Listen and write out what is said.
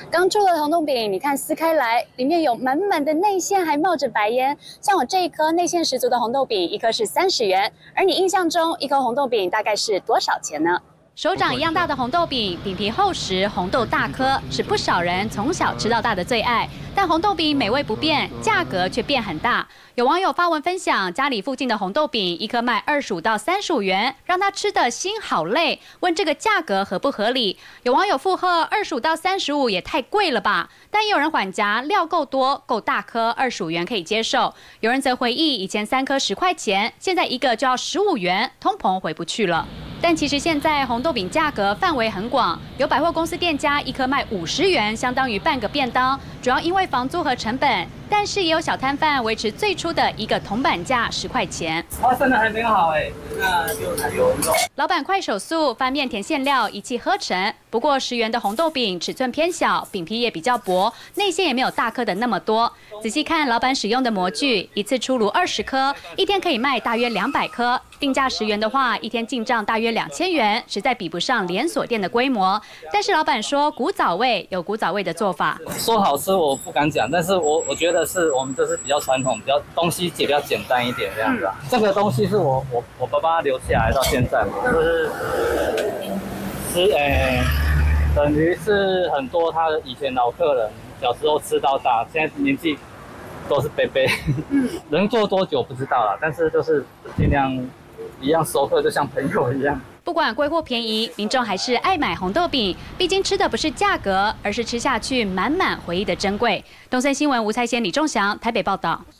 刚出的红豆饼，你看撕开来，里面有满满的内馅，还冒着白烟。像我这一颗内馅十足的红豆饼，一颗是30元，而你印象中一颗红豆饼大概是多少钱呢？ 手掌一样大的红豆饼，饼皮厚实，红豆大颗，是不少人从小吃到大的最爱。但红豆饼美味不变，价格却变很大。有网友发文分享，家里附近的红豆饼一颗卖25到35元，让他吃的心好累。问这个价格合不合理？有网友附和，25到35也太贵了吧？但也有人缓颊，料够多，够大颗，25元可以接受。有人则回忆，以前3颗10块钱，现在一个就要15元，通膨回不去了。 但其实现在红豆饼价格范围很广，有百货公司店家一颗卖50元，相当于半个便当，主要因为房租和成本。但是也有小摊贩维持最初的一个铜板价10块钱。 花生的还没好哎，那就奶油肉。 老板快手速，翻面填馅料，一气呵成。不过10元的红豆饼尺寸偏小，饼皮也比较薄，内馅也没有大颗的那么多。仔细看老板使用的模具，一次出炉20颗，一天可以卖大约200颗。定价10元的话，一天进账大约2000元，实在比不上连锁店的规模。但是老板说，古早味有古早味的做法。 说好吃我不敢讲，但是我觉得是我们就是比较传统，比较东西也比较简单一点这样子啊。这个东西是我爸爸留下来到现在嘛，就是等于是很多他的以前老客人小时候吃到大，现在年纪都是伯伯，能做多久不知道啦，但是就是尽量一样熟客，就像朋友一样。 不管贵或便宜，民众还是爱买红豆饼，毕竟吃的不是价格，而是吃下去满满回忆的珍贵。东森新闻吴彩贤、李仲祥台北报道。